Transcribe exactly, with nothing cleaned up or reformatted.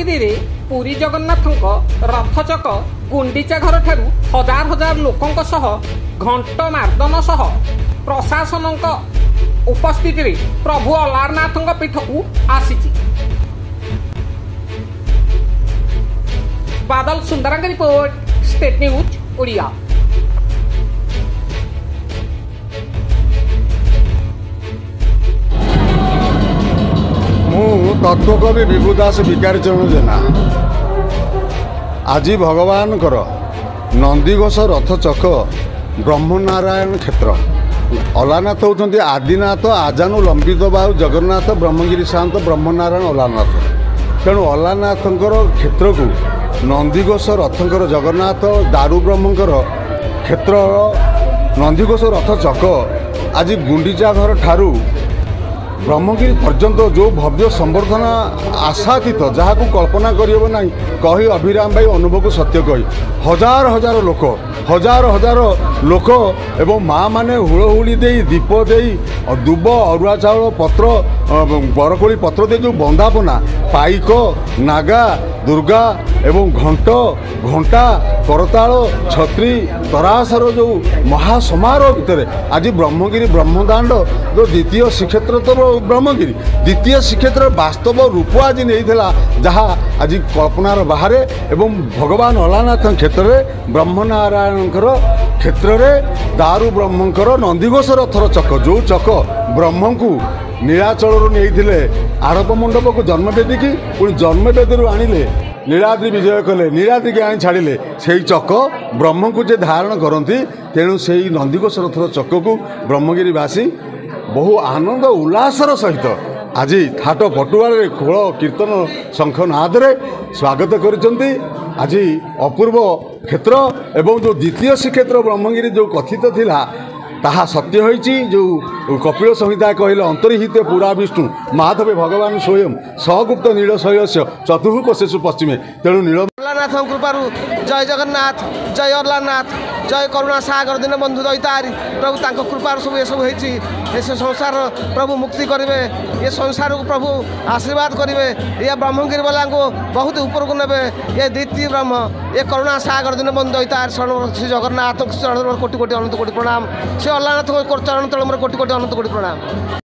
रे पुरी जगन्नाथंक रथचक गुंडीचा घर ठारू हजार हजार लोकंक सह घंट मार्दन सह प्रशासनक उपस्थिति रे प्रभु अलारनाथंक पीठकू आसीची। बादल सुंदरंग रिपोर्ट, स्टेट न्यूज ओडिया। तत्वकवि विभुदास भिकारी चरण जेना आज भगवान नंदीघोष रथ चक ब्रह्मनारायण क्षेत्र अलानाथ होती आदिनाथ आजानु लंबित बाहु जगन्नाथ ब्रह्मगिरी शांत ब्रह्मनारायण अलानाथ। तेणु अलानाथंकर क्षेत्र को नंदीघोष रथंकर जगन्नाथ दारू ब्रह्मंकर क्षेत्र नंदीघोष रथ चक आज गुंडीचा घर ठारू ब्रह्मगिरी पर्यंत जो भव्य संवर्धना आशातीत जहाँ को कल्पना करियो नहीं कही अभिराम भाई अनुभव को सत्य कही हजार हजार लोक हजार हजार लोक एवं माँ माने हुड़हुड़ी दे दीप दे दुब अरुआ चाउल पत्र बरकोड़ी पत्र दे जो बंदापना पाइक नागा दुर्गा एवं घंट घंटा करताल छत्री तरासर जो महासमारोह भितर आज ब्रह्मगिरी ब्रह्मदांड जो द्वितीय श्रीक्षेत्र तो ब्रह्मगिरी द्वितीय श्रीक्षेत्र वास्तव रूप आज नहीं जहाँ आज कल्पनार बाहर एवं भगवान अलानाथ क्षेत्र में ब्रह्मनारायण क्षेत्र में दारू ब्रह्मंकर नंदीघोष रथर चक जो चक ब्रह्म को नीलाचल नहीं आड़प मंडप को जन्मवेदी की पुणी जन्मवेदी आणिले नीलाद्री विजय कले नीलाद्री के आनी छाड़िले से चक ब्रह्म को जे धारण करती तेणु से नंदीघोष रथर चक को ब्रह्मगिरीवासी बहु आनंद उल्लासर सहित आज थाट पटुआ खोल कीर्तन शंख नादरे स्वागत करिसेंती। आज अपूर्व क्षेत्र एवं जो द्वितीय श्रीक्षेत्र ब्रह्मगिरी जो कथित थिला ताहा सत्य होइछि। जो कपिल संहिता कहले अंतर्हित पुरा विष्णु माधवे भगवान स्वयं सगुप्त नीलशैलस्य चतुर्कोशेषु पश्चिमे। तेणु नील अलानाथ कृपारू जय जगन्नाथ जय अलानाथ जय करुणा सागर दिन बंधु दैतारी प्रभु तांको कृपार सब ये सब होइछि। ये संसार प्रभु मुक्ति करेंगे, ये संसार को प्रभु आशीर्वाद करेंगे, ये ब्रह्मगिरी वाला को बहुत ऊपर को नेबे। ये द्वितीय ब्रह्म ये करुणा सागर दिन बंधु दैतार शरण श्री जगन्नाथ चरण कोटि कोटि अनंत कोटि प्रणाम। से अलानाथ चरण तल कोटि कोटि अनंत कोटि प्रणाम।